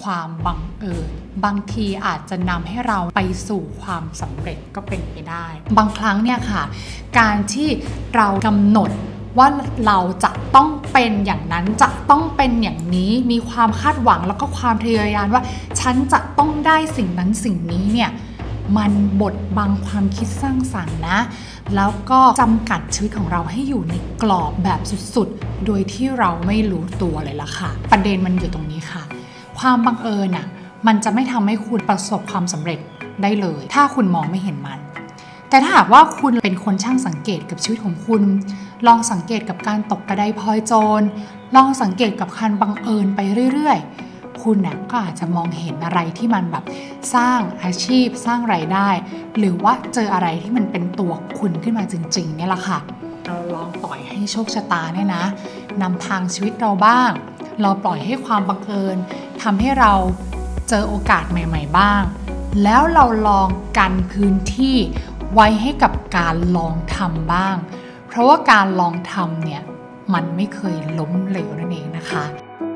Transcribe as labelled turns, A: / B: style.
A: ความบังเอิญบางทีอาจจะนำให้เราไปสู่ความสำเร็จก็เป็นไปได้บางครั้งเนี่ยค่ะการที่เรากำหนดว่าเราจะต้องเป็นอย่างนั้นจะต้องเป็นอย่างนี้มีความคาดหวังแล้วก็ความทะเยอทะยานว่าฉันจะต้องได้สิ่งนั้นสิ่งนี้เนี่ยมันบดบังความคิดสร้างสรรค์นะแล้วก็จำกัดชีวิตของเราให้อยู่ในกรอบแบบสุดๆโดยที่เราไม่รู้ตัวเลยล่ะค่ะประเด็นมันอยู่ตรงนี้ค่ะความบังเอิญมันจะไม่ทำให้คุณประสบความสำเร็จได้เลยถ้าคุณมองไม่เห็นมันแต่ถ้าหากว่าคุณเป็นคนช่างสังเกตกับชีวิตของคุณลองสังเกตกับการตกกระไดพลอยโจรลองสังเกตกับการบังเอิญไปเรื่อยๆคุณก็อาจจะมองเห็นอะไรที่มันแบบสร้างอาชีพสร้างรายได้หรือว่าเจออะไรที่มันเป็นตัวคุณขึ้นมาจริงๆเนี่ยแหละค่ะเราลองปล่อยให้โชคชะตาเนี่ยนะนำทางชีวิตเราบ้างเราปล่อยให้ความบังเอิญทำให้เราเจอโอกาสใหม่ๆบ้างแล้วเราลองกันพื้นที่ไว้ให้กับการลองทำบ้างเพราะว่าการลองทำเนี่ยมันไม่เคยล้มเหลวนั่นเองนะคะ